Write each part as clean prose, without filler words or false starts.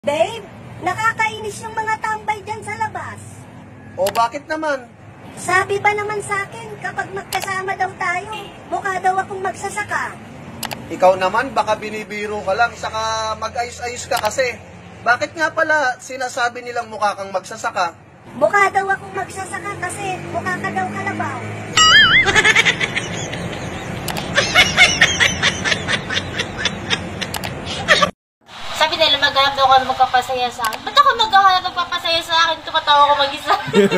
Babe, nakakainis yung mga tambay dyan sa labas. O bakit naman? Sabi ba naman sa akin, kapag magkasama daw tayo, mukha daw akong magsasaka. Ikaw naman, baka binibiro ka lang, saka mag-ayos-ayos ka kasi. Bakit nga pala sinasabi nilang mukha kang magsasaka? Mukha daw akong magsasaka kasi mukha ka daw kalabaw. Sabi nila maghanap daw ako magpapasaya sa akin. Ba't ako maghahanap magpapasaya sa akin? Tumatawa ko mag-isa.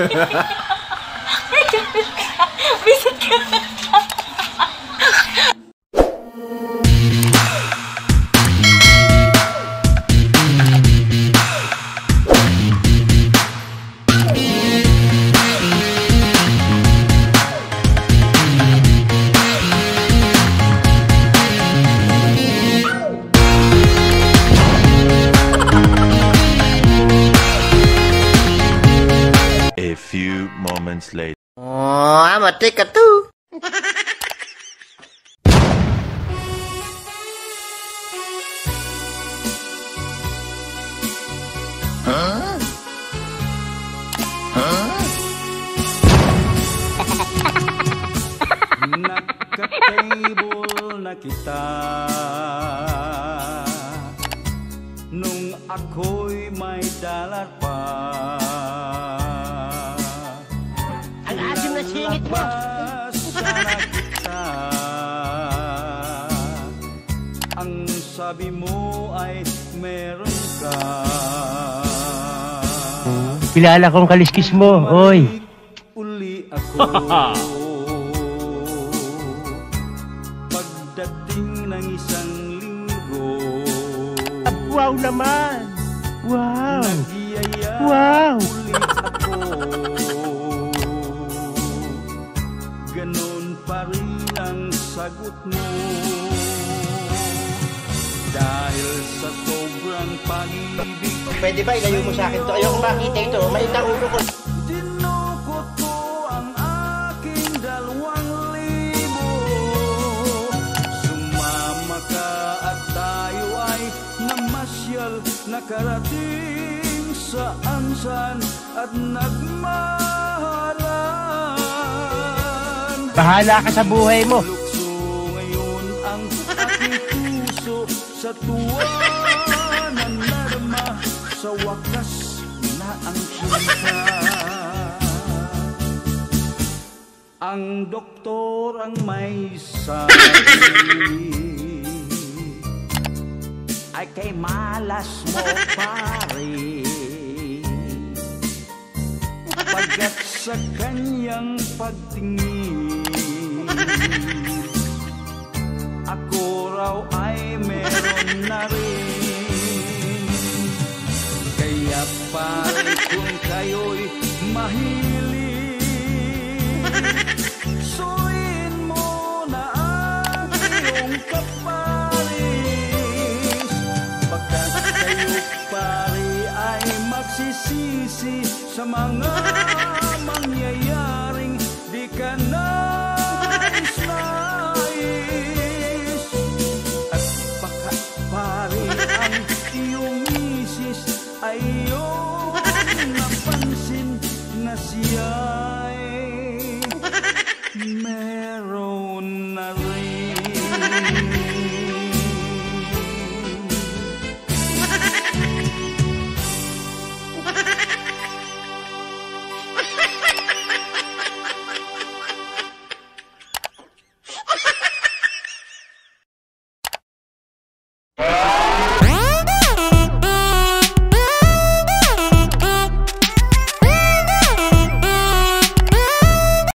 Visit ka. A few moments later. Oh, I'm a take a two. Huh? Huh? Nagka-table na kita nung ako'y may dalat pa. Ang asim na singit mo. Sana kita. Ang sabi mo ay meron ka. Kilala kong kaliskis mo, oy. Uli ako. Pagdating ng isang linggo. Wow naman. Wow. Nagyaya Wow. uli ako. Ganon pa rin ang sagot mo. Dahil sa sobrang pag-ibig. Pwede ba ilayo mo sa akin to? Ayoko makita ito. Mainit ang ulo ko. Dinukot ko ang aking 2,000. Sumama ka at tayo ay namasyal. Nakarating saan-saan at nagmahalan. Bahala ka sa buhay mo. Lukso ngayon ang aking puso sa tuwa na narama. Sa wakas na ang sinta. Ang doktor ang may sabi ay kay malas mo pare. Pagkat sa kanyang pagtingin ako raw ay meron na rin. Kaya pare kung kayo'y mahilig, suyin mo na ang iyong kaparis. Pagkat kayo pare ay magsisisi sa mga mangyayaring di ka nais-nais. At baka pare ang iyong misis ay iyong napansin na siya